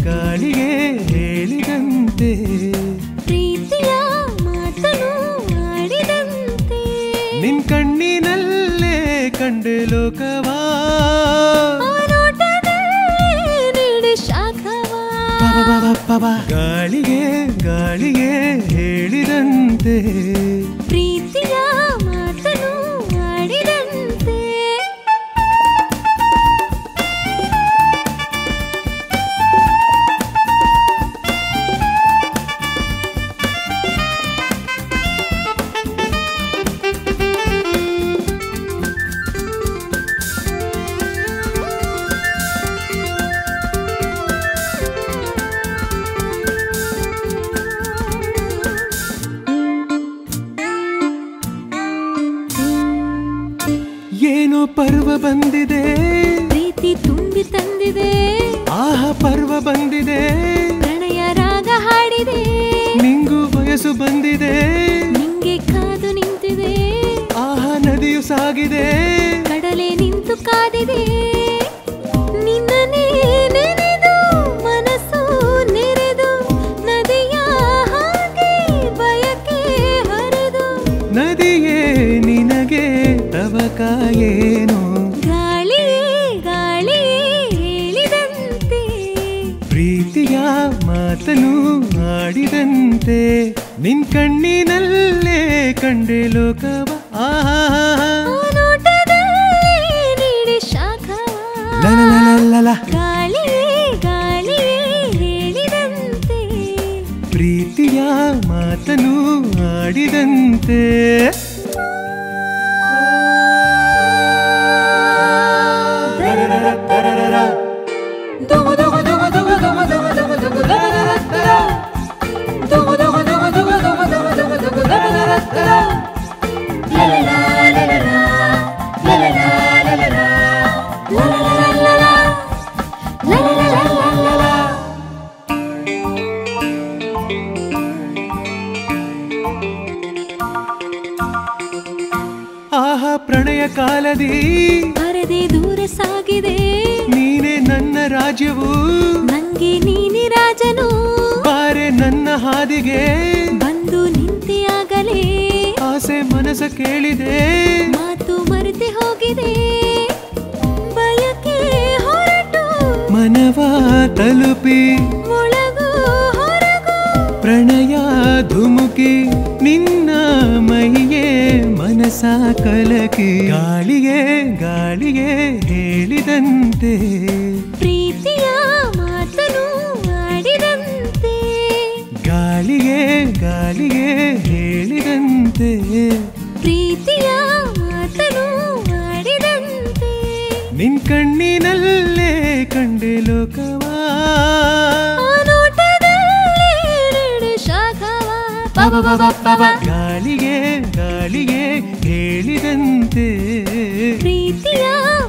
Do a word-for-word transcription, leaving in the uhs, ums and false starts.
ಗಾಳಿಗೆ ಹೇಳಿದಂತೆ ಪ್ರೀತಿಯ ಮಾತನು ಆಡಿದಂತೆ ನಿನ್ ಕಣ್ಣಿನಲ್ಲೇ ಕಂಡೆ ಲೋಕವಾ ನೀಡಿ ಶಾಖವಾ ಗಾಳಿಗೆ ಗಾಳಿಗೆ ಹೇಳಿದಂತೆ ಪ್ರೀತಿಯ ಮಾತನು ಆಡಿದಂತೆ ಏನೋ ಪರ್ವ ಬಂದಿದೆ ಪ್ರೀತಿ ತುಂಬಿ ತಂದಿದೆ ಆಹ ಪರ್ವ ಬಂದಿದೆ ಪ್ರಣಯ ರಾಗ ಹಾಡಿದೆ ನಿಂಗು ವಯಸ್ಸು ಬಂದಿದೆ ನಿಂಗೆ ಕಾದು ನಿಂತಿದೆ ಆಹ ನದಿಯು ಸಾಗಿದೆ ಕಡಲೆ ನಿಂತು ಕಾದಿದೆ ನಿನ್ನನೇ ನೆನೆದು ಮನಸ್ಸು ನೆರೆದು ನದಿಯ ಹಾಗೆ ಬಯಕೆ ಹರಿದು ನದಿಯೇ ನಿನಗೆ ತವಕ ಏನು ಗಾಳಿಯೇ ಗಾಳಿಯೇ ಹೇಳಿದಂತೆ ಪ್ರೀತಿಯ ಮಾತನು ಆಡಿದಂತೆ ನಿನ್ ಕಣ್ಣಿನಲ್ಲೇ ಕಂಡೆ ಲೋಕವ ಆಹಾ ನೋಟದಲ್ಲಿ ನೀಡಿ ಶಾಖವಾ ಲಲಲಲಲ ಗಾಳಿಯೇ ಗಾಳಿಯೇ ಹೇಳಿದಂತೆ ಪ್ರೀತಿಯ ಮಾತನು ಆಡಿದಂತೆ ಆಹಾ ಪ್ರಣಯ ಕಾಲದಿ ಪರದೆ ದೂರ ಸಾಗಿದೆ ನೀನೆ ನನ್ನ ರಾಜ್ಯವು ನಂಗೆ ನೀನೆ ರಾಜನು ಬಾರೆ ನನ್ನ ಹಾದಿಗೆ ಬಂದು ನಿಂತೆ ಆಗಲೇ ಆಸೆ ಮನಸ ಕೇಳಿದೆ ಮಾತು ಮರೆತೆ ಹೋಗಿದೆ ಬಯಕೆ ಹೊರಟು ಮನವ ತಲುಪಿ ಒಳಗು ಹೊರಗು ಪ್ರಣಯ ಧುಮುಕಿ ನಿನ್ನ ಮೈಯೇ ಮನಸ ಕಲಕಿ ಗಾಳಿಗೆ ಗಾಳಿಗೆ ಹೇಳಿದಂತೆ ಪ್ರೀತಿಯ ಮಾತನು ಆಡಿದಂತೆ ಗಾಳಿಗೆ ಗಾಳಿಗೆ ಹೇಳಿದಂತೆ ಪ್ರೀತಿಯ ಮಾತನು ಆಡಿದಂತೆ ನಿನ್ ಕಣ್ಣಿನಲ್ಲೇ ಕಂಡೆ ಲೋಕವಾ ನೋಟದಲ್ಲಿ ನೀಡಿ ಶಾಖವಾ ಗಾಳಿಗೆ ಗಾಳಿಗೆ ಹೇಳಿದಂತೆ ಪ್ರೀತಿಯ